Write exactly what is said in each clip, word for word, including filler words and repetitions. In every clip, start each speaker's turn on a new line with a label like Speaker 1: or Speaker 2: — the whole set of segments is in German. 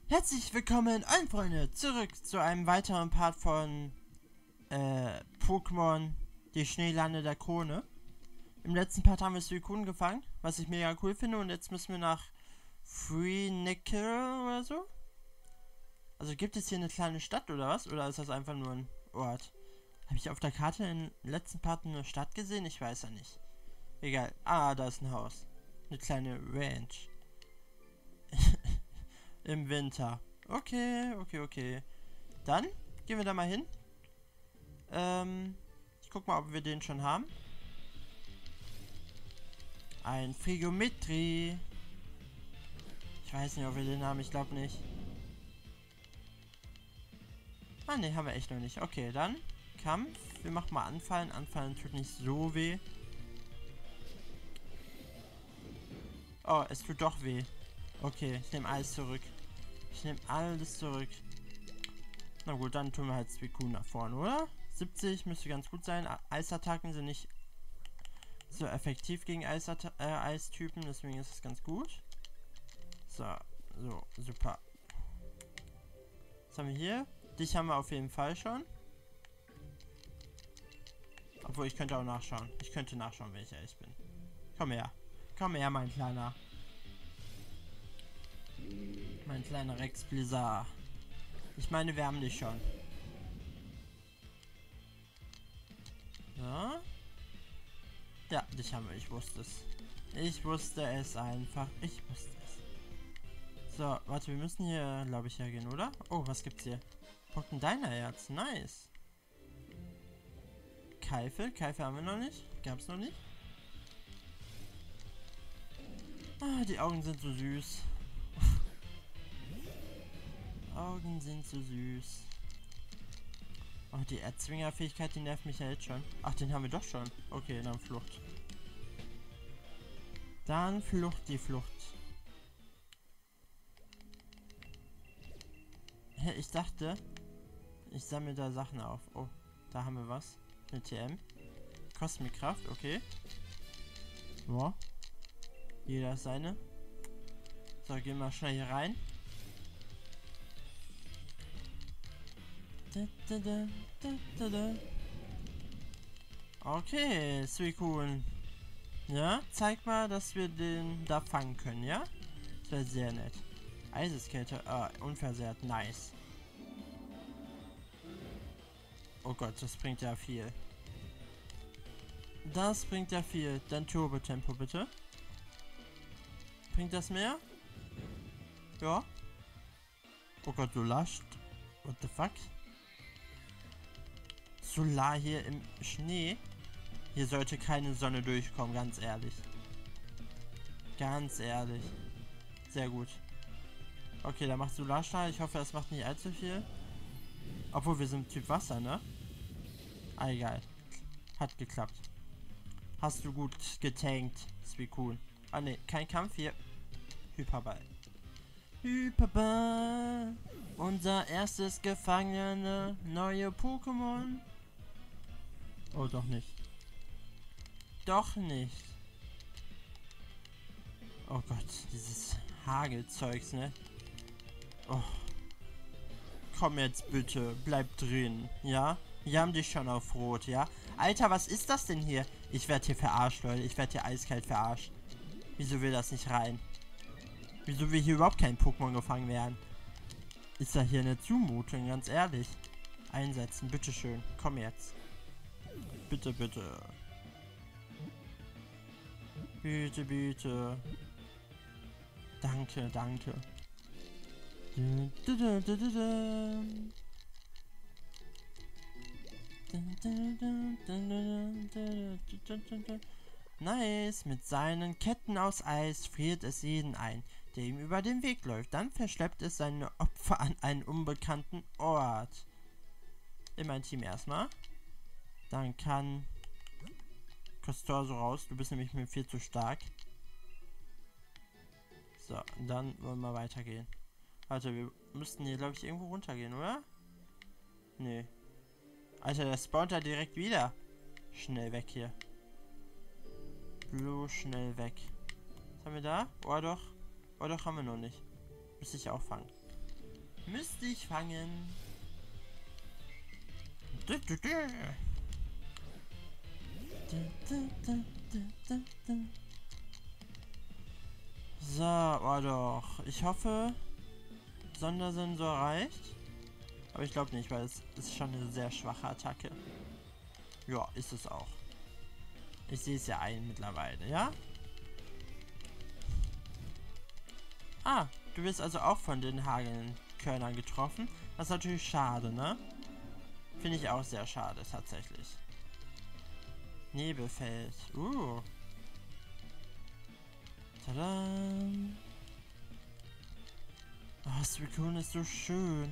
Speaker 1: Herzlich willkommen, allen Freunde, zurück zu einem weiteren Part von äh, Pokémon die Schneelande der Krone. Im letzten Part haben wir Suicune gefangen, was ich mega cool finde, und jetzt müssen wir nach Freenickel oder so. Also gibt es hier eine kleine Stadt oder was? Oder ist das einfach nur ein Ort? Habe ich auf der Karte im letzten Part eine Stadt gesehen? Ich weiß ja nicht. Egal. Ah, da ist ein Haus. Eine kleine Ranch. Im Winter. Okay, okay, okay. Dann gehen wir da mal hin. Ähm, ich guck mal, ob wir den schon haben. Ein Frigometri. Ich weiß nicht, ob wir den haben. Ich glaube nicht. Ah, ne, haben wir echt noch nicht. Okay, dann Kampf. Wir machen mal Anfallen. Anfallen tut nicht so weh. Oh, es tut doch weh. Okay, ich nehme alles zurück. Ich nehme alles zurück. Na gut, dann tun wir halt Suicune nach vorne, oder? siebzig müsste ganz gut sein. Eisattacken sind nicht so effektiv gegen Eisat äh, Eistypen, deswegen ist es ganz gut. So, so, super. Was haben wir hier? Dich haben wir auf jeden Fall schon. Obwohl, ich könnte auch nachschauen. Ich könnte nachschauen, wenn ich ehrlich bin. Komm her. Komm her, mein kleiner. Mein kleiner Rex Blizzard. Ich meine, wir haben dich schon. Ja. Ja, dich haben wir. Ich wusste es. Ich wusste es einfach. Ich wusste es. So, warte, wir müssen hier, glaube ich, hergehen, oder? Oh, was gibt's hier? Pocken deiner Herz. Nice. Keifel. Keifel haben wir noch nicht. Gab's noch nicht. Ah, die Augen sind so süß. Augen sind so süß. Oh, die Erzwinger-Fähigkeit, die nervt mich ja jetzt schon. Ach, den haben wir doch schon. Okay, dann Flucht. Dann Flucht, die Flucht. Hä, ich dachte, ich sammle da Sachen auf. Oh, da haben wir was. Eine T M. Kosmikkraft, okay. Ja. Jeder ist seine. So, gehen wir schnell hier rein. Okay, Suicune. Ja, zeig mal, dass wir den da fangen können, ja? Das wäre sehr nett. Eiseskälte, ah, unversehrt, nice. Oh Gott, das bringt ja viel. Das bringt ja viel. Dann Turbo-Tempo, bitte. Bringt das mehr? Ja. Oh Gott, du lascht. What the fuck? Solar hier im Schnee. Hier sollte keine Sonne durchkommen, ganz ehrlich. Ganz ehrlich. Sehr gut. Okay, da macht Solarstrahl. Ich hoffe, das macht nicht allzu viel. Obwohl, wir sind Typ Wasser, ne? Ah, egal. Hat geklappt. Hast du gut getankt. Suicune. Ah, ne, kein Kampf hier. Hyperball. Hyperball. Unser erstes gefangene neue Pokémon. Oh, doch nicht. Doch nicht. Oh Gott, dieses Hagelzeugs, ne? Oh. Komm jetzt bitte, bleib drin, ja? Wir haben dich schon auf Rot, ja? Alter, was ist das denn hier? Ich werde hier verarscht, Leute. Ich werde hier eiskalt verarscht. Wieso will das nicht rein? Wieso will hier überhaupt kein Pokémon gefangen werden? Ist da hier eine Zumutung, ganz ehrlich. Einsetzen, bitteschön. Komm jetzt. Bitte, bitte. Bitte, bitte. Danke, danke. Nice. Mit seinen Ketten aus Eis friert es jeden ein, der ihm über den Weg läuft. Dann verschleppt es seine Opfer an einen unbekannten Ort. In mein Team erstmal. Dann kann Castor so raus. Du bist nämlich mir viel zu stark. So, dann wollen wir weitergehen. Alter, wir müssten hier, glaube ich, irgendwo runtergehen, oder? Nee. Alter, der spawnt da direkt wieder. Schnell weg hier. Bloß schnell weg. Was haben wir da? Oh doch. Oh doch, haben wir noch nicht. Müsste ich auch fangen. Müsste ich fangen. Du, du, du. Du, du, du, du, du, du. So, oh doch. Ich hoffe, Sondersensor reicht. Aber ich glaube nicht, weil es ist schon eine sehr schwache Attacke. Ja, ist es auch. Ich sehe es ja ein mittlerweile, ja? Ah, du wirst also auch von den Hagelkörnern getroffen. Das ist natürlich schade, ne? Finde ich auch sehr schade, tatsächlich. Nebelfeld. Uh. Tada. Oh, Suicune ist so schön.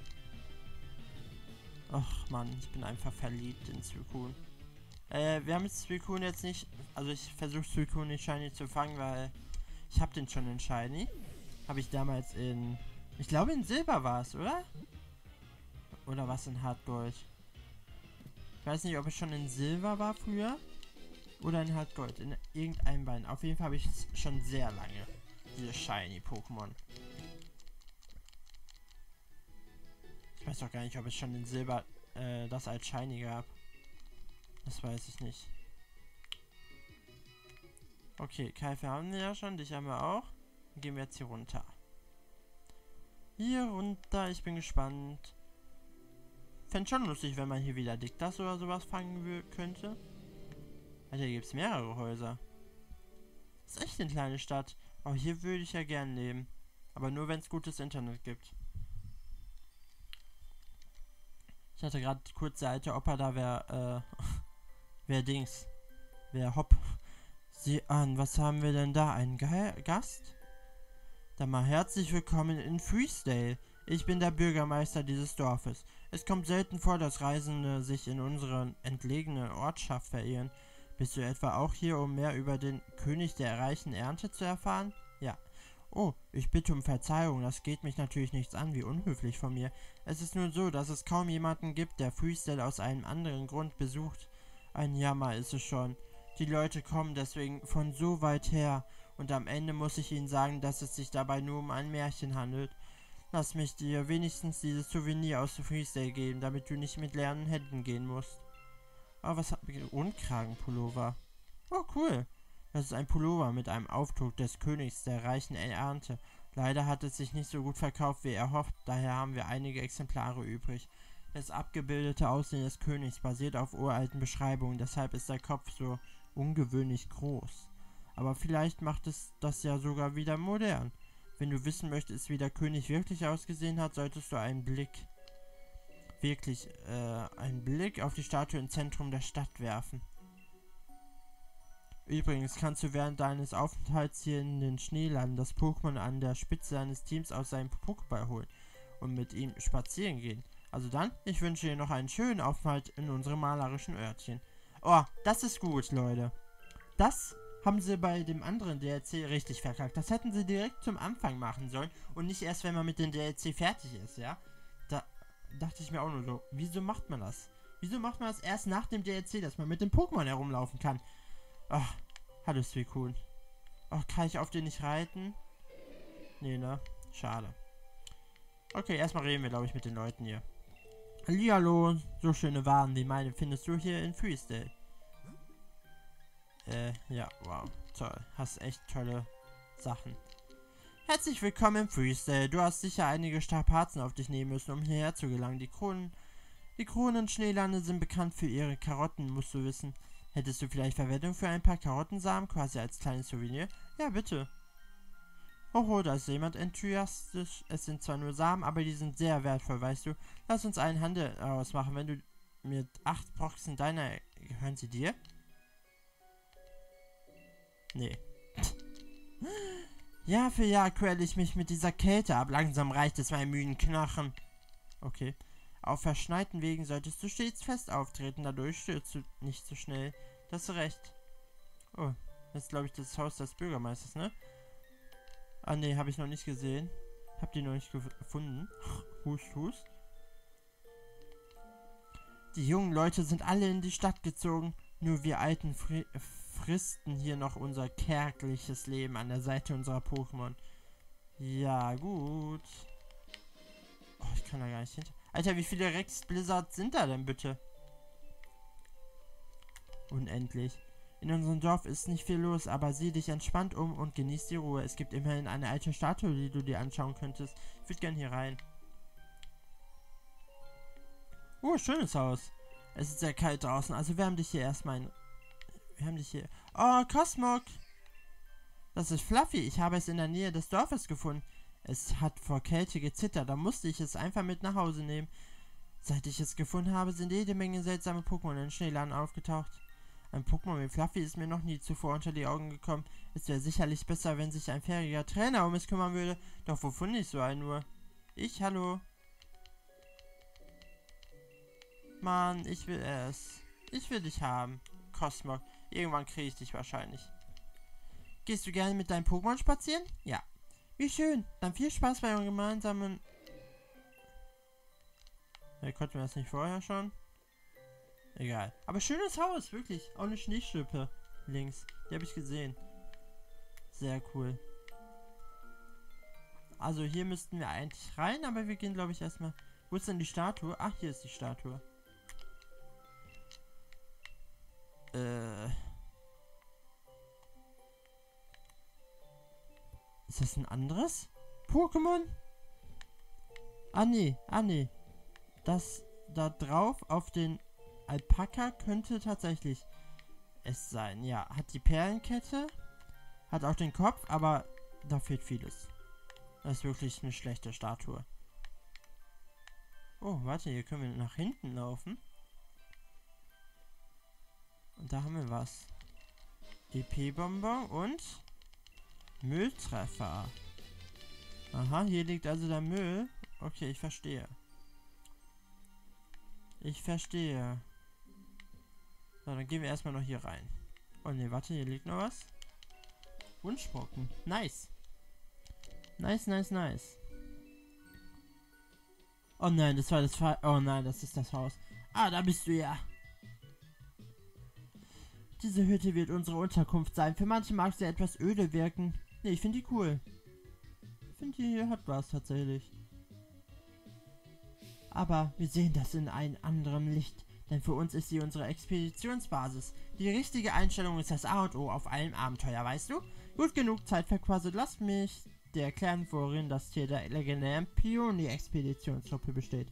Speaker 1: Ach man, ich bin einfach verliebt in Suicune. Äh, wir haben jetzt Suicune jetzt nicht... Also ich versuche Suicune nicht Shiny zu fangen, weil... Ich habe den schon in Shiny. Habe ich damals in... Ich glaube in Silber war es, oder? Oder was in Hardgold? Ich weiß nicht, ob es schon in Silber war früher. Oder in Hardgold. In irgendeinem Bein. Auf jeden Fall habe ich es schon sehr lange. Diese Shiny-Pokémon. Ich weiß doch gar nicht, ob es schon in Silber äh, das als Shiny gab. Das weiß ich nicht. Okay, Keife haben wir ja schon. Dich haben wir auch. Dann gehen wir jetzt hier runter. Hier runter. Ich bin gespannt. Fände schon lustig, wenn man hier wieder Diktas oder sowas fangen könnte. Alter, hier gibt es mehrere Häuser. Das ist echt eine kleine Stadt. Oh, hier würde ich ja gern leben. Aber nur, wenn es gutes Internet gibt. Ich hatte gerade kurz der alte Opa da, wer, äh, wer Dings. Wer Hopp. Sieh an, was haben wir denn da? Einen Ge Gast? Dann mal herzlich willkommen in Freesdale. Ich bin der Bürgermeister dieses Dorfes. Es kommt selten vor, dass Reisende sich in unserer entlegenen Ortschaft verirren. Bist du etwa auch hier, um mehr über den König der reichen Ernte zu erfahren? Ja. Oh, ich bitte um Verzeihung, das geht mich natürlich nichts an, wie unhöflich von mir. Es ist nur so, dass es kaum jemanden gibt, der Freesdale aus einem anderen Grund besucht. Ein Jammer ist es schon. Die Leute kommen deswegen von so weit her, und am Ende muss ich ihnen sagen, dass es sich dabei nur um ein Märchen handelt. Lass mich dir wenigstens dieses Souvenir aus Freesdale geben, damit du nicht mit leeren Händen gehen musst. Oh, was hat mir Rundkragenpullover? Oh, cool. Das ist ein Pullover mit einem Aufdruck des Königs der reichen Ernte. Leider hat es sich nicht so gut verkauft, wie erhofft, daher haben wir einige Exemplare übrig. Das abgebildete Aussehen des Königs basiert auf uralten Beschreibungen, deshalb ist der Kopf so ungewöhnlich groß. Aber vielleicht macht es das ja sogar wieder modern. Wenn du wissen möchtest, wie der König wirklich ausgesehen hat, solltest du einen Blick, wirklich, äh, einen Blick auf die Statue im Zentrum der Stadt werfen. Übrigens kannst du während deines Aufenthalts hier in den Schneelanden das Pokémon an der Spitze deines Teams aus seinem Pokéball holen und mit ihm spazieren gehen. Also dann, ich wünsche dir noch einen schönen Aufenthalt in unserem malerischen Örtchen. Oh, das ist gut, Leute. Das haben sie bei dem anderen D L C richtig verkackt. Das hätten sie direkt zum Anfang machen sollen und nicht erst, wenn man mit dem D L C fertig ist, ja? Da dachte ich mir auch nur so, wieso macht man das? Wieso macht man das erst nach dem D L C, dass man mit dem Pokémon herumlaufen kann? Ach, hallo Suicune. Ach, kann ich auf den nicht reiten? Nee, ne? Schade. Okay, erstmal reden wir, glaube ich, mit den Leuten hier. Hallihallo, so schöne Waren wie meine findest du hier in Freesdale. Äh, ja, wow, toll. Hast echt tolle Sachen. Herzlich willkommen in Freesdale. Du hast sicher einige Strapazen auf dich nehmen müssen, um hierher zu gelangen. Die Kronen, die Kronen-Schneelande sind bekannt für ihre Karotten, musst du wissen. Hättest du vielleicht Verwendung für ein paar Karottensamen, quasi als kleines Souvenir? Ja, bitte. Hoho, da ist jemand enthusiastisch. Es sind zwar nur Samen, aber die sind sehr wertvoll, weißt du. Lass uns einen Handel ausmachen. Wenn du mit acht Boxen deiner... Gehören sie dir? Nee. Jahr für Jahr quäle ich mich mit dieser Kälte ab. Langsam reicht es meinen müden Knochen. Okay. Auf verschneiten Wegen solltest du stets fest auftreten. Dadurch stürzt du nicht so schnell. Das ist recht. Oh, das ist, glaube ich, das Haus des Bürgermeisters, ne? Ah, ne, habe ich noch nicht gesehen. Hab die noch nicht gefunden. Hust, hust. Die jungen Leute sind alle in die Stadt gezogen. Nur wir Alten fri fristen hier noch unser kärgliches Leben an der Seite unserer Pokémon. Ja, gut. kann da gar nicht hinter. Alter, wie viele Rex Blizzards sind da denn bitte? Unendlich. In unserem Dorf ist nicht viel los, aber sieh dich entspannt um und genieß die Ruhe. Es gibt immerhin eine alte Statue, die du dir anschauen könntest. Ich würde gern hier rein. Oh, schönes Haus. Es ist sehr kalt draußen, also wärm dich hier erstmal ein... Wärm dich hier... Oh, Cosmog! Das ist Fluffy. Ich habe es in der Nähe des Dorfes gefunden. Es hat vor Kälte gezittert, da musste ich es einfach mit nach Hause nehmen. Seit ich es gefunden habe, sind jede Menge seltsame Pokémon in Schneeland aufgetaucht. Ein Pokémon wie Fluffy ist mir noch nie zuvor unter die Augen gekommen. Es wäre sicherlich besser, wenn sich ein fähiger Trainer um es kümmern würde. Doch wo finde ich so einen nur? Ich, hallo? Mann, ich will es. Ich will dich haben. Cosmog. Irgendwann kriege ich dich wahrscheinlich. Gehst du gerne mit deinem Pokémon spazieren? Ja. Wie schön. Dann viel Spaß bei eurem gemeinsamen... Ja, konnten wir das nicht vorher schon? Egal. Aber schönes Haus, wirklich. Auch eine Schneeschippe links. Die habe ich gesehen. Sehr cool. Also hier müssten wir eigentlich rein, aber wir gehen, glaube ich, erstmal... Wo ist denn die Statue? Ach, hier ist die Statue. Äh... Ist das ein anderes Pokémon? Ah, nee. Ah, nee. Das da drauf auf den Alpaka könnte tatsächlich es sein. Ja, hat die Perlenkette, hat auch den Kopf, aber da fehlt vieles. Das ist wirklich eine schlechte Statue. Oh, warte, hier können wir nach hinten laufen. Und da haben wir was. E P-Bonbon und Mülltreffer. Aha, hier liegt also der Müll. Okay, ich verstehe. Ich verstehe. So, dann gehen wir erstmal noch hier rein. Oh ne, warte, hier liegt noch was. Wunschbrocken. Nice. Nice, nice, nice. Oh nein, das war das Fa Oh nein, das ist das Haus. Ah, da bist du ja. Diese Hütte wird unsere Unterkunft sein. Für manche mag sie etwas öde wirken. Ne, ich finde die cool. Ich finde, die hier hat was tatsächlich. Aber wir sehen das in einem anderen Licht, denn für uns ist sie unsere Expeditionsbasis. Die richtige Einstellung ist das A und O auf allem Abenteuer, weißt du? Gut genug Zeit verquasselt, lasst mich dir erklären, worin das Tier der legendären Pionier-Expeditionstruppe besteht.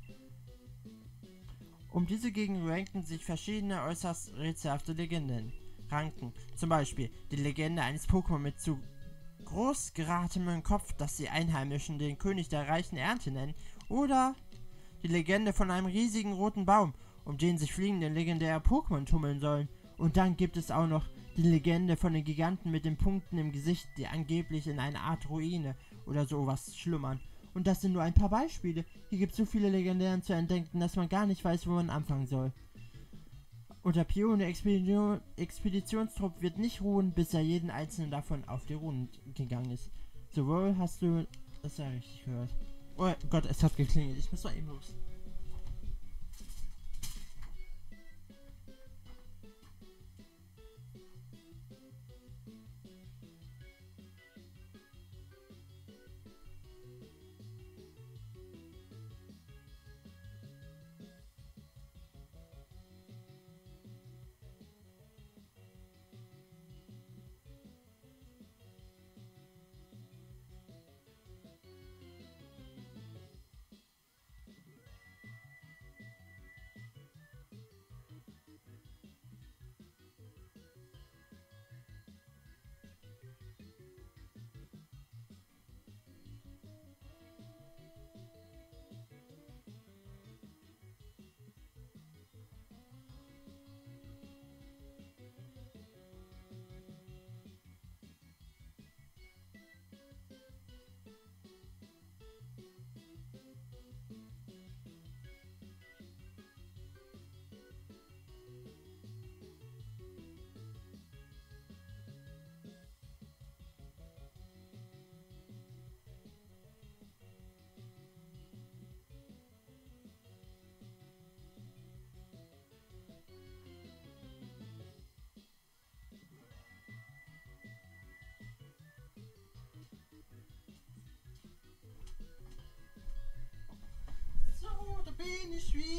Speaker 1: Um diese Gegend ranken sich verschiedene äußerst rätselhafte Legenden. Ranken, zum Beispiel die Legende eines Pokémon mit zu groß geratenem Kopf, das die Einheimischen den König der reichen Ernte nennen, oder die Legende von einem riesigen roten Baum, um den sich fliegende legendäre Pokémon tummeln sollen. Und dann gibt es auch noch die Legende von den Giganten mit den Punkten im Gesicht, die angeblich in einer Art Ruine oder sowas schlummern. Und das sind nur ein paar Beispiele. Hier gibt es so viele Legendären zu entdecken, dass man gar nicht weiß, wo man anfangen soll. Und der Pionier-Expeditionstrupp wird nicht ruhen, bis er jeden einzelnen davon auf die Runen gegangen ist. Sowohl hast du das ja richtig gehört. Oh Gott, es hat geklingelt. Ich muss mal eben los.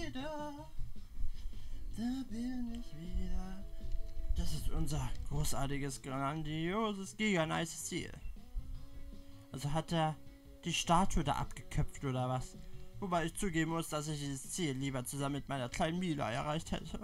Speaker 1: wieder. Da bin ich wieder. Das ist unser großartiges, grandioses, giga-nices Ziel. Also hat er die Statue da abgeköpft oder was? Wobei ich zugeben muss, dass ich dieses Ziel lieber zusammen mit meiner kleinen Mila erreicht hätte.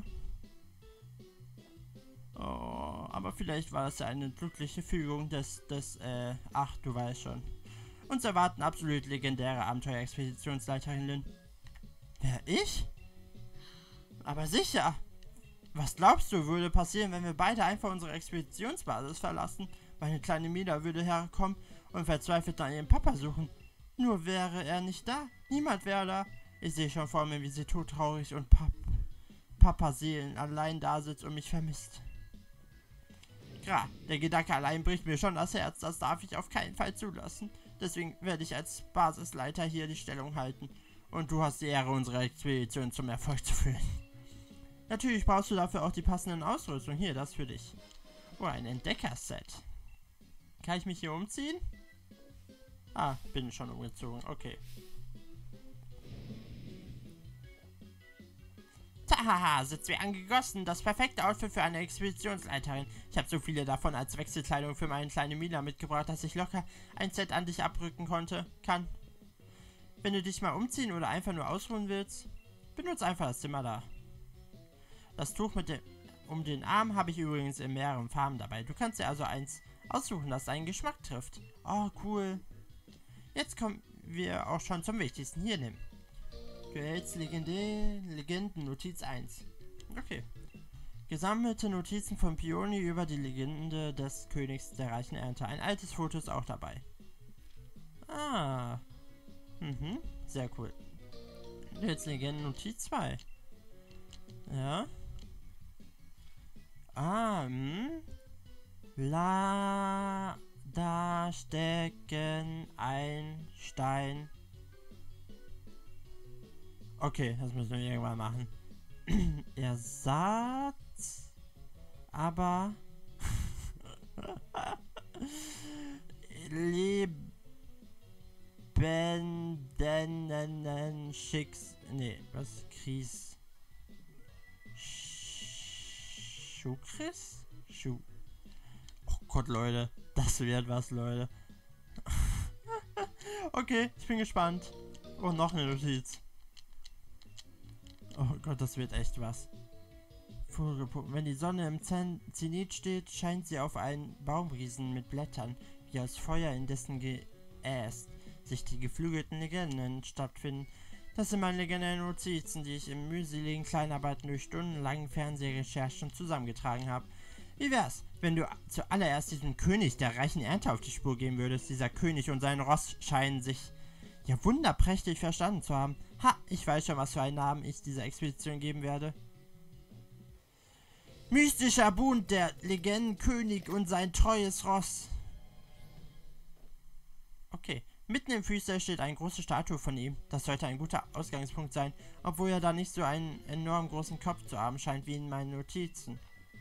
Speaker 1: Oh, aber vielleicht war das ja eine glückliche Fügung des, des, äh, ach, du weißt schon. Uns erwarten absolut legendäre Abenteuer-Expeditionsleiterinnen. Wer, ich? Aber sicher! Was glaubst du, würde passieren, wenn wir beide einfach unsere Expeditionsbasis verlassen? Meine kleine Mila würde herkommen und verzweifelt nach ihrem Papa suchen. Nur wäre er nicht da. Niemand wäre da. Ich sehe schon vor mir, wie sie todtraurig und Pap Papa-Seelen allein da sitzt und mich vermisst. Klar, der Gedanke allein bricht mir schon das Herz. Das darf ich auf keinen Fall zulassen. Deswegen werde ich als Basisleiter hier die Stellung halten. Und du hast die Ehre, unsere Expedition zum Erfolg zu führen. Natürlich brauchst du dafür auch die passenden Ausrüstung. Hier, das für dich. Oh, ein Entdecker-Set. Kann ich mich hier umziehen? Ah, bin schon umgezogen. Okay. Tahaha, sitzt wie angegossen. Das perfekte Outfit für eine Expeditionsleiterin. Ich habe so viele davon als Wechselkleidung für meine kleine Mila mitgebracht, dass ich locker ein Set an dich abrücken konnte. Kann. Wenn du dich mal umziehen oder einfach nur ausruhen willst, benutze einfach das Zimmer da. Das Tuch mit dem um den Arm habe ich übrigens in mehreren Farben dabei. Du kannst dir also eins aussuchen, das deinen Geschmack trifft. Oh, cool. Jetzt kommen wir auch schon zum Wichtigsten. Hier, nimm. Du erhältst Legende Legenden Notiz eins. Okay. Gesammelte Notizen von Peony über die Legende des Königs der reichen Ernte. Ein altes Foto ist auch dabei. Ah. Mhm. Sehr cool. Du erhältst Legenden Notiz zwei. Ja. Ah, hm. La, da stecken ein Stein. Okay, das müssen wir irgendwann machen. Ersatz, aber lebenden Schicks... Nee, was? Kries... Schuhchris? Schuh. Oh Gott, Leute. Das wird was, Leute. Okay, ich bin gespannt. Oh, noch eine Notiz. Oh Gott, das wird echt was. Wenn die Sonne im Zenit steht, scheint sie auf einen Baumriesen mit Blättern, wie aus Feuer, in dessen Geäst sich die geflügelten Legenden stattfinden. Das sind meine legendären Notizen, die ich in mühseligen Kleinarbeiten durch stundenlangen Fernsehrecherchen zusammengetragen habe. Wie wär's, wenn du zuallererst diesem König der reichen Ernte auf die Spur gehen würdest? Dieser König und sein Ross scheinen sich ja wunderprächtig verstanden zu haben. Ha, ich weiß schon, was für einen Namen ich dieser Expedition geben werde. Mystischer Bund, der Legendenkönig und sein treues Ross. Okay. Mitten im Füßler steht eine große Statue von ihm. Das sollte ein guter Ausgangspunkt sein, obwohl er da nicht so einen enorm großen Kopf zu haben scheint wie in meinen Notizen.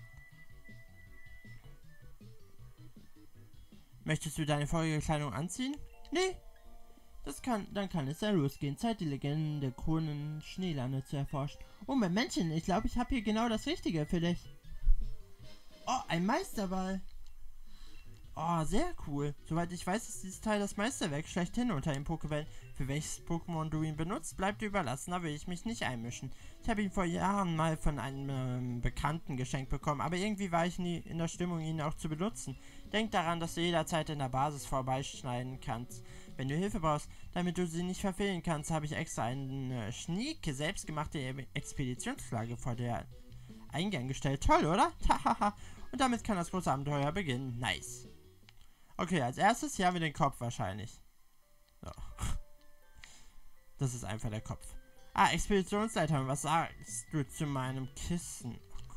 Speaker 1: Möchtest du deine vorige Kleidung anziehen? Nee. Das kann, dann kann es ja losgehen. Zeit, die Legenden der Kronen Schneelande zu erforschen. Oh, mein Männchen, ich glaube, ich habe hier genau das Richtige für dich. Oh, ein Meisterball. Oh, sehr cool. Soweit ich weiß, ist dieses Teil das Meisterwerk schlechthin unter den Pokébällen. Für welches Pokémon du ihn benutzt, bleibt dir überlassen, da will ich mich nicht einmischen. Ich habe ihn vor Jahren mal von einem ähm, Bekannten geschenkt bekommen, aber irgendwie war ich nie in der Stimmung, ihn auch zu benutzen. Denk daran, dass du jederzeit in der Basis vorbeischneiden kannst. Wenn du Hilfe brauchst, damit du sie nicht verfehlen kannst, habe ich extra eine schnieke, selbstgemachte Expeditionsflagge vor der Eingang gestellt. Toll, oder? Hahaha. Und damit kann das große Abenteuer beginnen. Nice. Okay, als erstes hier haben wir den Kopf wahrscheinlich. So. Das ist einfach der Kopf. Ah, Expeditionsleiter, was sagst du zu meinem Kissen?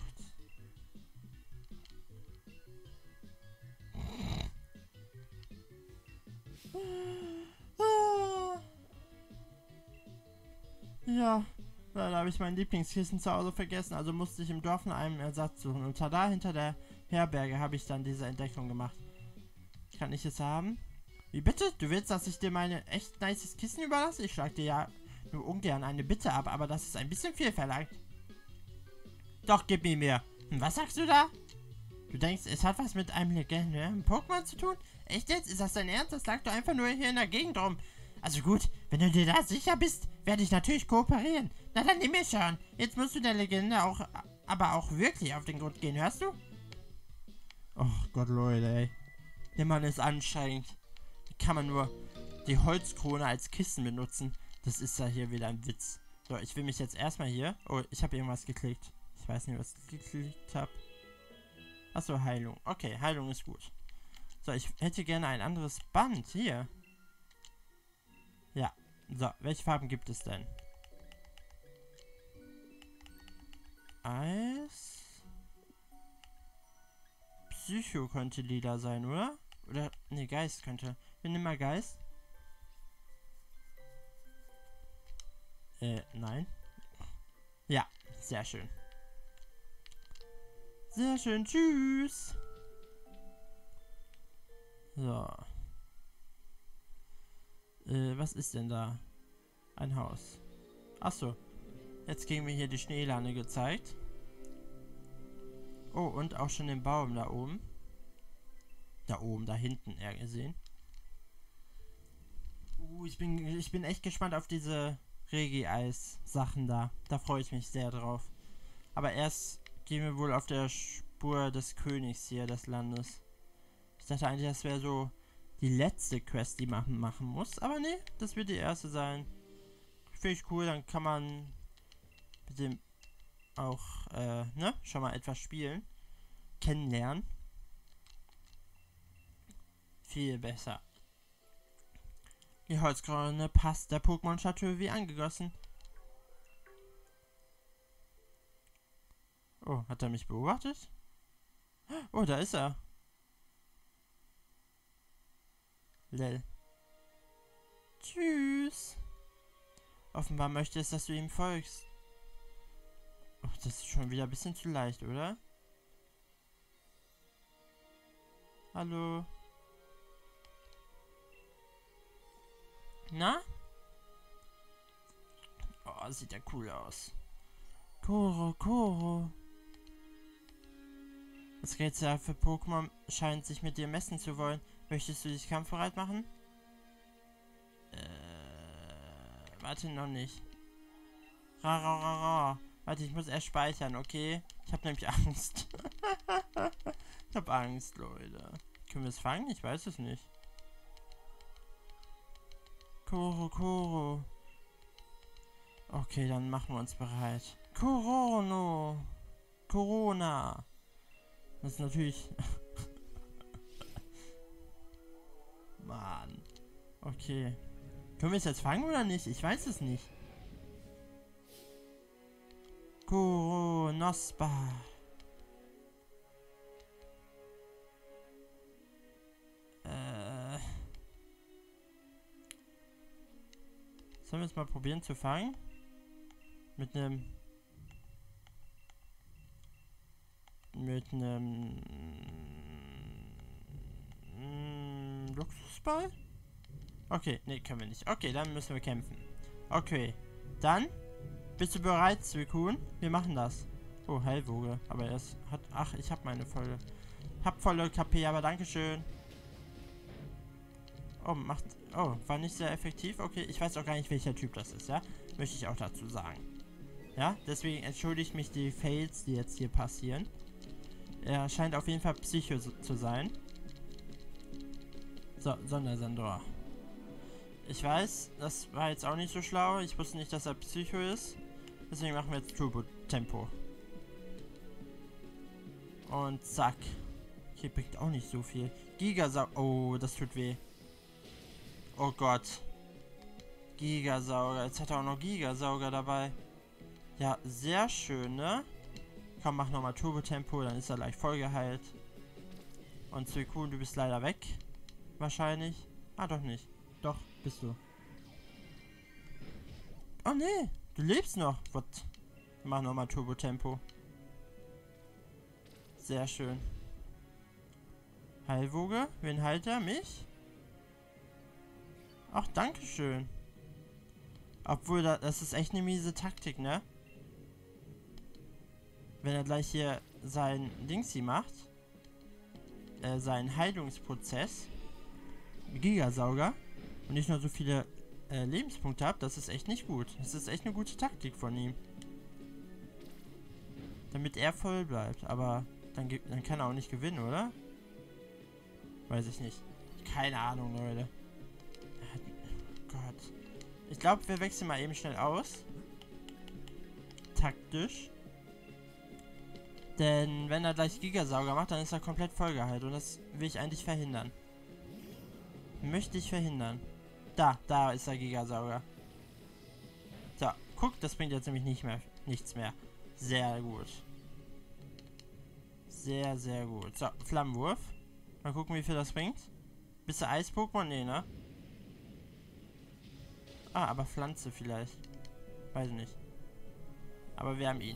Speaker 1: Oh Gott. Ja, da habe ich mein Lieblingskissen zu Hause vergessen, also musste ich im Dorf nach einem Ersatz suchen. Und da hinter der Herberge habe ich dann diese Entdeckung gemacht. Kann ich es haben? Wie bitte? Du willst, dass ich dir meine echt nices Kissen überlasse? Ich schlag dir ja nur ungern eine Bitte ab, aber das ist ein bisschen viel verlangt. Doch, gib mir mehr. Hm, was sagst du da? Du denkst, es hat was mit einem legendären Pokémon zu tun? Echt jetzt? Ist das dein Ernst? Das lag doch einfach nur hier in der Gegend rum. Also gut, wenn du dir da sicher bist, werde ich natürlich kooperieren. Na dann nimm mir schon. Jetzt musst du der Legende auch, aber auch wirklich auf den Grund gehen, hörst du? Oh Gott, Leute, ey. Der Mann ist anstrengend. Wie kann man nur die Holzkrone als Kissen benutzen? Das ist ja hier wieder ein Witz. So, ich will mich jetzt erstmal hier... Oh, ich habe irgendwas geklickt. Ich weiß nicht, was ich geklickt habe. Achso, Heilung. Okay, Heilung ist gut. So, ich hätte gerne ein anderes Band. Hier. Ja. So, welche Farben gibt es denn? Eis. Psycho könnte lila sein, oder? Oder, ne, Geist könnte. Wir nehmen mal Geist. Äh, nein. Ja, sehr schön. Sehr schön, tschüss. So. Äh, was ist denn da? Ein Haus. Achso. Jetzt kriegen wir hier die Schneelande gezeigt. Oh, und auch schon den Baum da oben. Da oben, da hinten eher gesehen. Uh, ich bin, ich bin echt gespannt auf diese Regi-Eis-Sachen da. Da freue ich mich sehr drauf. Aber erst gehen wir wohl auf der Spur des Königs hier, des Landes. Ich dachte eigentlich, das wäre so die letzte Quest, die man machen muss. Aber nee, das wird die erste sein. Finde ich cool, dann kann man mit dem auch, äh, ne, schon mal etwas spielen. Kennenlernen. Viel besser. Die Holzkrone passt der Pokémon-Statue wie angegossen. Oh, hat er mich beobachtet? Oh, da ist er. Lel. Tschüss. Offenbar möchte es, dass du ihm folgst. Oh, das ist schon wieder ein bisschen zu leicht, oder? Hallo? Na? Oh, sieht ja cool aus. Koro, Koro. Das Rätsel für Pokémon scheint sich mit dir messen zu wollen. Möchtest du dich kampfbereit machen? Äh, warte noch nicht. Ra, ra, ra, ra. Warte, ich muss erst speichern, okay? Ich habe nämlich Angst. Ich habe Angst, Leute. Können wir es fangen? Ich weiß es nicht. Koro, Koro. Okay, dann machen wir uns bereit. Corono. Corona. Das ist natürlich... Mann. Okay. Können wir es jetzt fangen oder nicht? Ich weiß es nicht. Koronospa. Äh. Sollen wir es mal probieren zu fangen? Mit einem... Mit einem... Mm, Luxusball? Okay, nee, können wir nicht. Okay, dann müssen wir kämpfen. Okay, dann... Bist du bereit, Suicune? Wir machen das. Oh, Heilwoge. Aber er ist, hat... Ach, ich habe meine volle... Hab volle K P, aber dankeschön. Oh, macht... Oh, war nicht sehr effektiv. Okay, ich weiß auch gar nicht, welcher Typ das ist, ja? Möchte ich auch dazu sagen. Ja, deswegen entschuldigt mich die Fails, die jetzt hier passieren. Er scheint auf jeden Fall Psycho zu sein. So, Sondersandor. Ich weiß, das war jetzt auch nicht so schlau. Ich wusste nicht, dass er Psycho ist. Deswegen machen wir jetzt Turbo-Tempo. Und zack. Hier bringt auch nicht so viel. Gigasauger. Oh, das tut weh. Oh Gott. Gigasauger. Jetzt hat er auch noch Gigasauger dabei. Ja, sehr schön, ne? Komm, mach nochmal Turbo-Tempo, dann ist er gleich voll geheilt. Und Suicune, du bist leider weg. Wahrscheinlich. Ah, doch nicht. Doch, bist du. Oh nee, du lebst noch. What? Mach nochmal Turbo-Tempo. Sehr schön. Heilwoge? Wen heilt er? Mich? Ach, dankeschön. Obwohl, da, das ist echt eine miese Taktik, ne? Wenn er gleich hier sein Dings hier macht. Äh, seinen Heilungsprozess. Gigasauger. Und nicht nur so viele äh, Lebenspunkte hat, das ist echt nicht gut. Das ist echt eine gute Taktik von ihm. Damit er voll bleibt. Aber dann, dann kann er auch nicht gewinnen, oder? Weiß ich nicht. Keine Ahnung, Leute. Oh Gott. Ich glaube, wir wechseln mal eben schnell aus. Taktisch. Denn wenn er gleich Gigasauger macht, dann ist er komplett vollgeheilt. Und das will ich eigentlich verhindern. Möchte ich verhindern. Da, da ist der Gigasauger. So, guck, das bringt jetzt nämlich nicht mehr, nichts mehr. Sehr gut. Sehr, sehr gut. So, Flammenwurf. Mal gucken, wie viel das bringt. Bist du Eis-Pokémon? Nee, ne? Ah, aber Pflanze vielleicht. Weiß nicht. Aber wir haben ihn.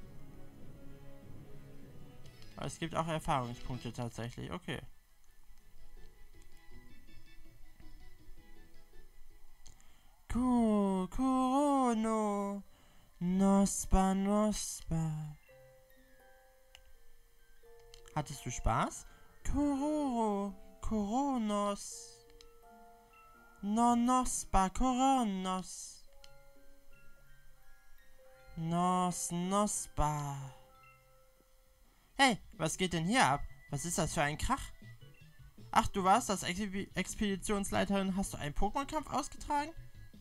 Speaker 1: Aber es gibt auch Erfahrungspunkte tatsächlich. Okay. Ko, Korono. Nospa, Nospa. Hattest du Spaß? Kororo, Koronos. Nonospa, Koronos. Nos, Nospa. Hey, was geht denn hier ab? Was ist das für ein Krach? Ach, du warst das Ex Expeditionsleiterin. Hast du einen Pokémon-Kampf ausgetragen?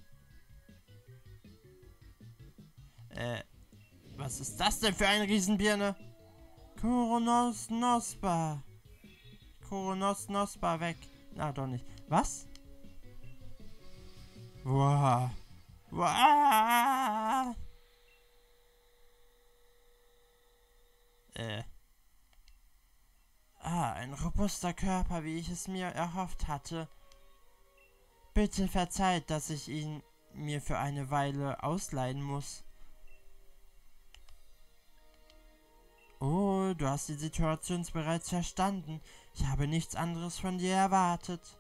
Speaker 1: Äh, was ist das denn für eine Riesenbirne? Koronos Nospa. Koronos Nospa weg. Na, doch nicht. Was? Wow. Wow. Äh. Ah, ein robuster Körper, wie ich es mir erhofft hatte. Bitte verzeiht, dass ich ihn mir für eine Weile ausleihen muss. Oh, du hast die Situation bereits verstanden. Ich habe nichts anderes von dir erwartet.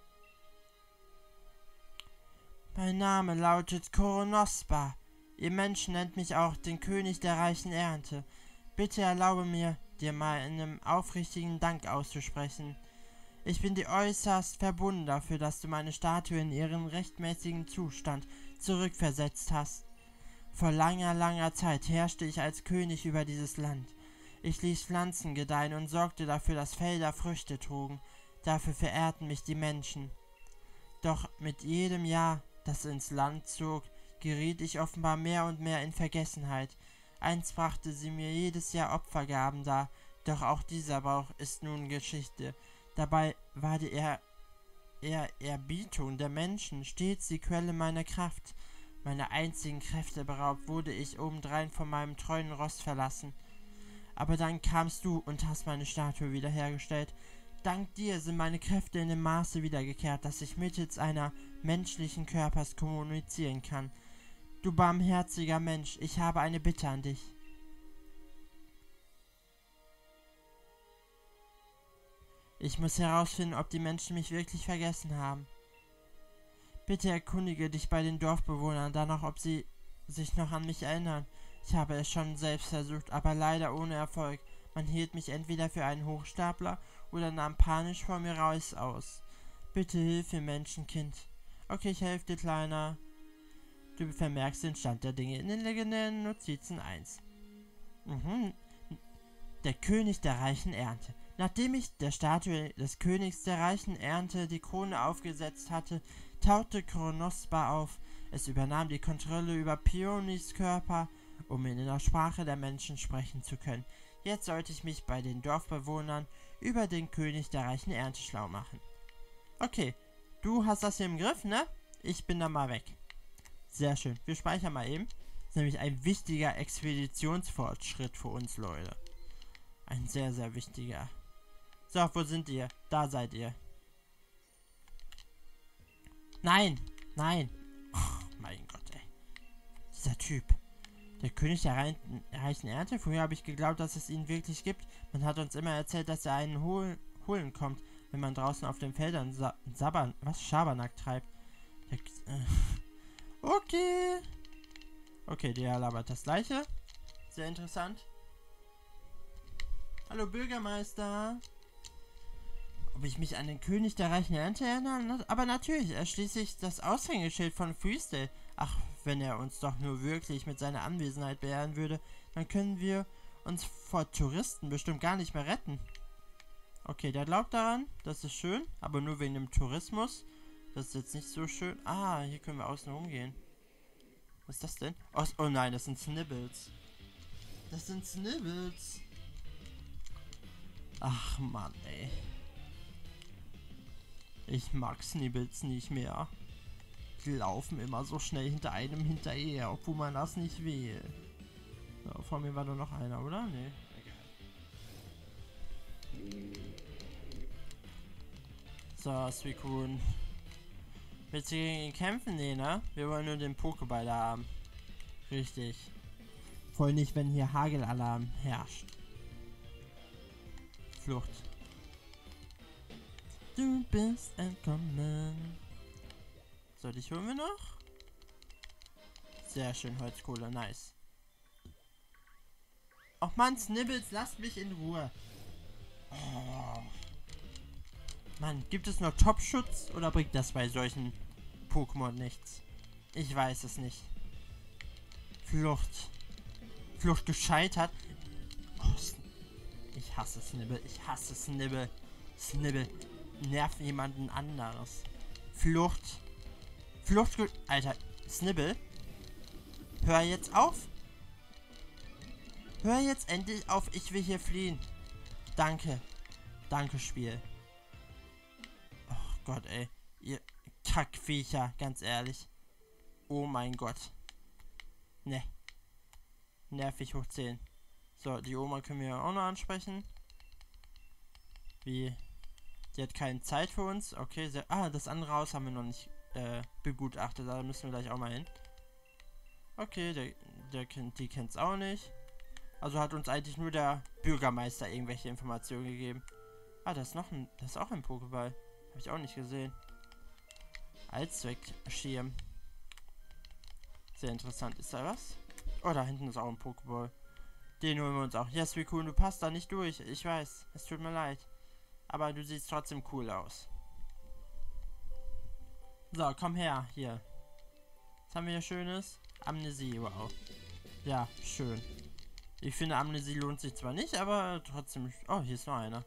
Speaker 1: Mein Name lautet Koronospa. Ihr Menschen nennt mich auch den König der reichen Ernte. Bitte erlaube mir, dir mal einen aufrichtigen Dank auszusprechen. Ich bin dir äußerst verbunden dafür, dass du meine Statue in ihren rechtmäßigen Zustand zurückversetzt hast. Vor langer, langer Zeit herrschte ich als König über dieses Land. Ich ließ Pflanzen gedeihen und sorgte dafür, dass Felder Früchte trugen. Dafür verehrten mich die Menschen. Doch mit jedem Jahr, das ins Land zog, geriet ich offenbar mehr und mehr in Vergessenheit. Einst brachte sie mir jedes Jahr Opfergaben dar, doch auch dieser Brauch ist nun Geschichte. Dabei war die er er Erbietung der Menschen stets die Quelle meiner Kraft. Meiner einzigen Kräfte beraubt, wurde ich obendrein von meinem treuen Ross verlassen. Aber dann kamst du und hast meine Statue wiederhergestellt. Dank dir sind meine Kräfte in dem Maße wiedergekehrt, dass ich mittels einer menschlichen Körpers kommunizieren kann. Du barmherziger Mensch, ich habe eine Bitte an dich. Ich muss herausfinden, ob die Menschen mich wirklich vergessen haben. Bitte erkundige dich bei den Dorfbewohnern danach, ob sie sich noch an mich erinnern. Ich habe es schon selbst versucht, aber leider ohne Erfolg. Man hielt mich entweder für einen Hochstapler oder nahm panisch vor mir raus aus. Bitte hilf mir, Menschenkind. Okay, ich helfe dir, Kleiner. Du vermerkst den Stand der Dinge in den legendären Notizen eins. Mhm. Der König der reichen Ernte. Nachdem ich der Statue des Königs der reichen Ernte die Krone aufgesetzt hatte, tauchte Koronospa auf. Es übernahm die Kontrolle über Peonies Körper, um in der Sprache der Menschen sprechen zu können. Jetzt sollte ich mich bei den Dorfbewohnern über den König der reichen Ernte schlau machen. Okay, du hast das hier im Griff, ne? Ich bin dann mal weg. Sehr schön. Wir speichern mal eben. Das ist nämlich ein wichtiger Expeditionsfortschritt für uns, Leute. Ein sehr, sehr wichtiger. So, wo sind ihr? Da seid ihr. Nein! Nein! Oh, mein Gott, ey. Dieser Typ. Der König der reichen, reichen Ernte? Früher habe ich geglaubt, dass es ihn wirklich gibt. Man hat uns immer erzählt, dass er einen hol holen kommt, wenn man draußen auf den Feldern sa Sabern, was Schabernack treibt. Der, äh. Okay. Okay, der labert das gleiche. Sehr interessant. Hallo Bürgermeister. Ob ich mich an den König der reichen Ernte erinnere? Aber natürlich, er schließlich das Aushängeschild von Freestyle. Ach, wenn er uns doch nur wirklich mit seiner Anwesenheit beehren würde, dann können wir uns vor Touristen bestimmt gar nicht mehr retten. Okay, der glaubt daran, das ist schön, aber nur wegen dem Tourismus. Das ist jetzt nicht so schön. Ah, hier können wir außen rumgehen. Was ist das denn? Oh, oh nein, das sind Snibbles. Das sind Snibbles. Ach Mann, ey. Ich mag Snibbles nicht mehr. Die laufen immer so schnell hinter einem hinterher, obwohl man das nicht will. So, vor mir war da noch einer, oder? Nee. So, Suicune. Willst du gegen ihn kämpfen? Nee, ne? Wir wollen nur den Pokéball haben. Richtig. Voll nicht, wenn hier Hagelalarm herrscht. Flucht. Du bist entkommen. So, dich holen wir noch. Sehr schön, Holzkohle, nice. Och man, Snibbles, lasst mich in Ruhe. Oh. Mann, gibt es noch Top-Schutz oder bringt das bei solchen Pokémon nichts? Ich weiß es nicht. Flucht. Flucht gescheitert. Oh, ich hasse Snibble. Ich hasse Snibble. Snibble. Nervt jemanden anderes. Flucht. Flucht. Alter, Snibble. Hör jetzt auf. Hör jetzt endlich auf. Ich will hier fliehen. Danke. Danke, Spiel. Oh Gott, ey. Ihr Kackviecher, ganz ehrlich. Oh mein Gott. Ne. Nervig hoch zehn. So, die Oma können wir auch noch ansprechen. Wie? Die hat keine Zeit für uns. Okay, sehr. Ah, das andere Haus haben wir noch nicht äh, begutachtet. Da müssen wir gleich auch mal hin. Okay, der, der kennt, die kennt es auch nicht. Also hat uns eigentlich nur der Bürgermeister irgendwelche Informationen gegeben. Ah, das ist noch ein. Das ist auch ein Pokéball. Habe ich auch nicht gesehen. Allzweckschirm. Sehr interessant. Ist da was? Oh, da hinten ist auch ein Pokéball. Den holen wir uns auch. Yes, wie cool. Du passt da nicht durch. Ich weiß. Es tut mir leid. Aber du siehst trotzdem cool aus. So, komm her. Hier. Was haben wir hier Schönes? Amnesie. Wow. Ja, schön. Ich finde, Amnesie lohnt sich zwar nicht, aber trotzdem... Oh, hier ist noch einer.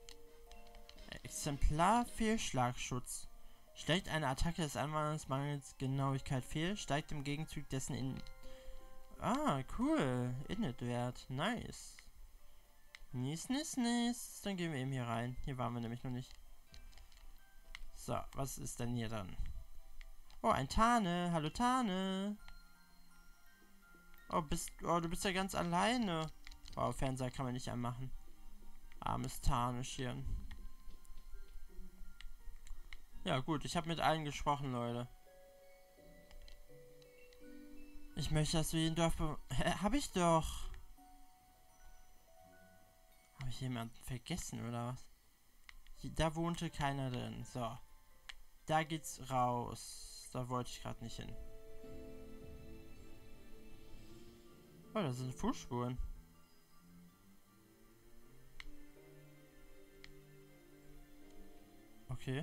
Speaker 1: Exemplar-Fehlschlagschutz. Schlägt eine Attacke des Anwenders mangels Genauigkeit fehl, steigt im Gegenzug dessen in... Ah, cool. Init-Wert. Nice. Nice, nice, nice. Dann gehen wir eben hier rein. Hier waren wir nämlich noch nicht. So, was ist denn hier dann? Oh, ein Tane. Hallo, Tane. Oh, bist, oh, du bist ja ganz alleine. Wow, Fernseher kann man nicht anmachen. Armes Tarnschirn. Ja, gut, ich habe mit allen gesprochen, Leute. Ich möchte, dass wir den Dorf... Hä, hab ich doch. Habe ich jemanden vergessen, oder was? Hier, da wohnte keiner drin. So. Da geht's raus. Da wollte ich gerade nicht hin. Oh, das sind Fußspuren. Okay.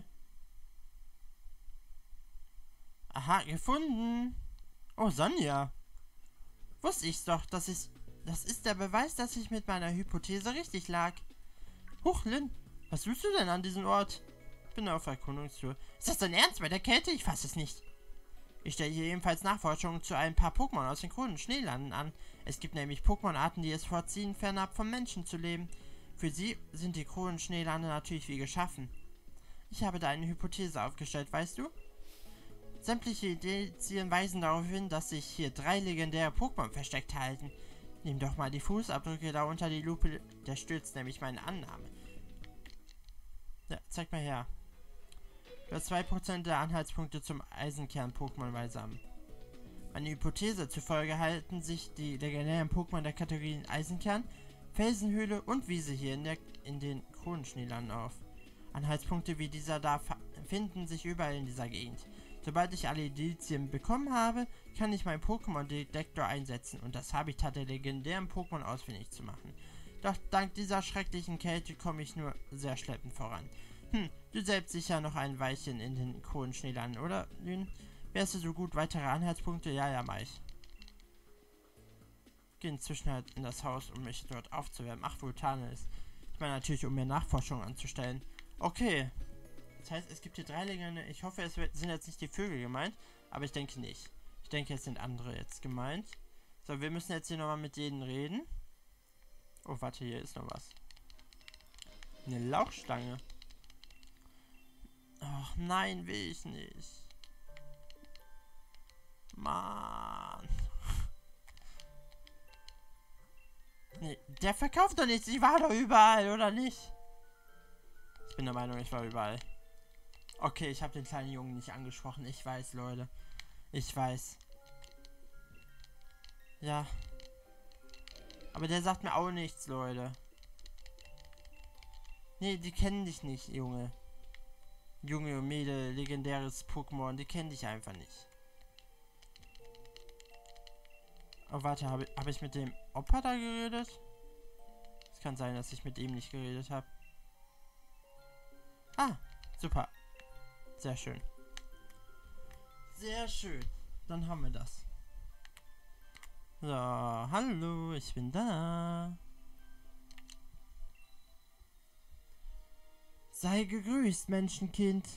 Speaker 1: Aha, gefunden. Oh, Sonja. Wusste ich's doch, dass ich... Das ist der Beweis, dass ich mit meiner Hypothese richtig lag. Huch, Lynn. Was tust du denn an diesem Ort? Ich bin auf Erkundungstour. Ist das dein Ernst bei der Kälte? Ich fasse es nicht. Ich stelle hier ebenfalls Nachforschungen zu ein paar Pokémon aus den Kronen Schneelanden an. Es gibt nämlich Pokémon-Arten, die es vorziehen, fernab vom Menschen zu leben. Für sie sind die Kronen Schneelande natürlich wie geschaffen. Ich habe da eine Hypothese aufgestellt, weißt du? Sämtliche Indizien weisen darauf hin, dass sich hier drei legendäre Pokémon versteckt halten. Nimm doch mal die Fußabdrücke da unter die Lupe, der stützt nämlich meine Annahme. Ja, zeig mal her. Du hast zwei Prozent der Anhaltspunkte zum Eisenkern-Pokémon beisammen. Meine Hypothese zufolge halten sich die legendären Pokémon der Kategorien Eisenkern, Felsenhöhle und Wiese hier in, der, in den Kronenschneelanden auf. Anhaltspunkte wie dieser da finden sich überall in dieser Gegend. Sobald ich alle Indizien bekommen habe, kann ich meinen Pokémon-Detektor einsetzen und das Habitat der legendären Pokémon ausfindig zu machen. Doch dank dieser schrecklichen Kälte komme ich nur sehr schleppend voran. Hm, du selbst sicher noch ein Weilchen in den Kronenschneelanden, oder, Lün? Wärst du so gut, weitere Anhaltspunkte? Ja, ja, mach ich. Geh inzwischen halt in das Haus, um mich dort aufzuwärmen. Ach, Vulkane ist. Ich meine natürlich, um mir Nachforschungen anzustellen. Okay. Das heißt, es gibt hier drei Legende. Ich hoffe, es sind jetzt nicht die Vögel gemeint, aber ich denke nicht. Ich denke, es sind andere jetzt gemeint. So, wir müssen jetzt hier nochmal mit denen reden. Oh, warte, hier ist noch was. Eine Lauchstange. Ach, nein, will ich nicht. Mann. Nee, der verkauft doch nichts. Ich war doch überall, oder nicht? Ich bin der Meinung, ich war überall. Okay, ich habe den kleinen Jungen nicht angesprochen. Ich weiß, Leute. Ich weiß. Ja. Aber der sagt mir auch nichts, Leute. Nee, die kennen dich nicht, Junge. Junge, Mädel, legendäres Pokémon. Die kennen dich einfach nicht. Oh, warte, habe hab ich mit dem Opa da geredet? Es kann sein, dass ich mit ihm nicht geredet habe. Ah, super. Sehr schön. Sehr schön. Dann haben wir das. So, hallo, ich bin da. Sei gegrüßt, Menschenkind.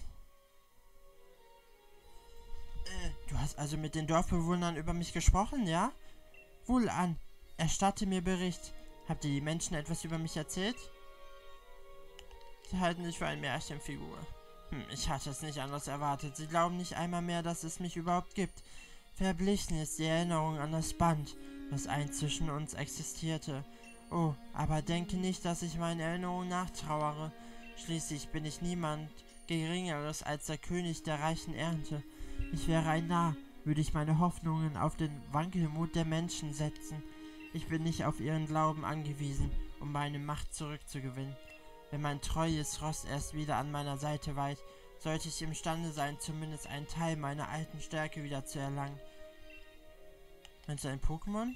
Speaker 1: Äh, du hast also mit den Dorfbewohnern über mich gesprochen, ja? Wohlan, erstatte mir Bericht. Habt ihr die Menschen etwas über mich erzählt? Sie halten sich für eine Märchenfigur. Hm, ich hatte es nicht anders erwartet. Sie glauben nicht einmal mehr, dass es mich überhaupt gibt. Verblichen ist die Erinnerung an das Band, das einst zwischen uns existierte. Oh, aber denke nicht, dass ich meinen Erinnerungen nachtrauere. Schließlich bin ich niemand Geringeres als der König der reichen Ernte. Ich wäre ein Narr, würde ich meine Hoffnungen auf den Wankelmut der Menschen setzen. Ich bin nicht auf ihren Glauben angewiesen, um meine Macht zurückzugewinnen. Wenn mein treues Ross erst wieder an meiner Seite weilt, sollte ich imstande sein, zumindest einen Teil meiner alten Stärke wieder zu erlangen. Meinst du ein Pokémon?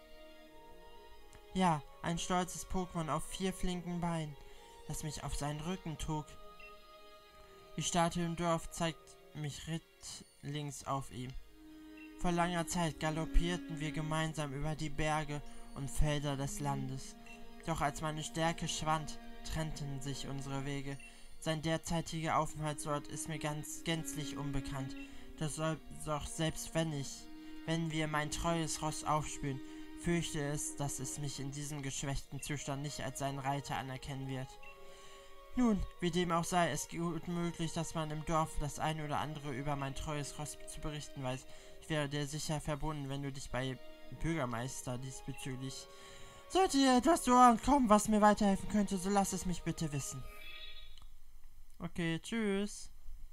Speaker 1: Ja, ein stolzes Pokémon auf vier flinken Beinen, das mich auf seinen Rücken trug. Die Statue im Dorf zeigt mich rittlings auf ihm. Vor langer Zeit galoppierten wir gemeinsam über die Berge und Felder des Landes. Doch als meine Stärke schwand, trennten sich unsere Wege. Sein derzeitiger Aufenthaltsort ist mir ganz gänzlich unbekannt. Das soll doch selbst wenn ich, wenn wir mein treues Ross aufspüren, fürchte es, dass es mich in diesem geschwächten Zustand nicht als seinen Reiter anerkennen wird. Nun, wie dem auch sei, es ist gut möglich, dass man im Dorf das eine oder andere über mein treues Ross zu berichten weiß. Ich wäre dir sicher verbunden, wenn du dich bei Bürgermeister diesbezüglich... Sollte dir etwas zu Ohren kommen, was mir weiterhelfen könnte, so lass es mich bitte wissen. Okay, tschüss.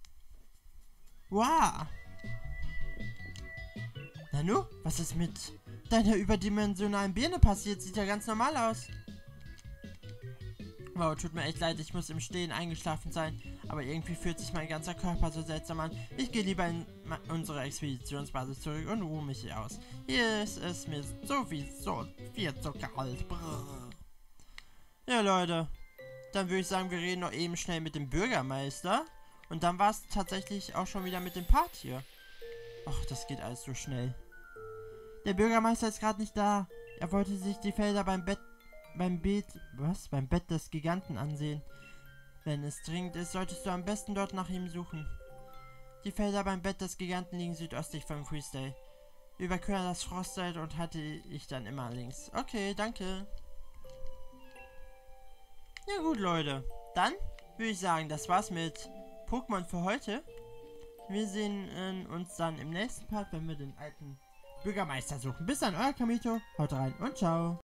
Speaker 1: Wow. Nanu, was ist mit deiner überdimensionalen Birne passiert? Sieht ja ganz normal aus. Wow, tut mir echt leid, ich muss im Stehen eingeschlafen sein, aber irgendwie fühlt sich mein ganzer Körper so seltsam an. Ich gehe lieber in unsere Expeditionsbasis zurück und ruhe mich hier aus. Hier ist es mir sowieso viel zu kalt. Brrr. Ja, Leute, dann würde ich sagen, wir reden noch eben schnell mit dem Bürgermeister und dann war es tatsächlich auch schon wieder mit dem Part hier. Ach, das geht alles so schnell. Der Bürgermeister ist gerade nicht da. Er wollte sich die Felder beim Bett beim Bett, was? Beim Bett des Giganten ansehen. Wenn es dringend ist, solltest du am besten dort nach ihm suchen. Die Felder beim Bett des Giganten liegen südöstlich von Freestyle. Überquere das Frostfeld und hatte ich dann immer links. Okay, danke. Ja gut, Leute. Dann würde ich sagen, das war's mit Pokémon für heute. Wir sehen äh, uns dann im nächsten Part, wenn wir den alten Bürgermeister suchen. Bis dann, euer Kamito. Haut rein und ciao.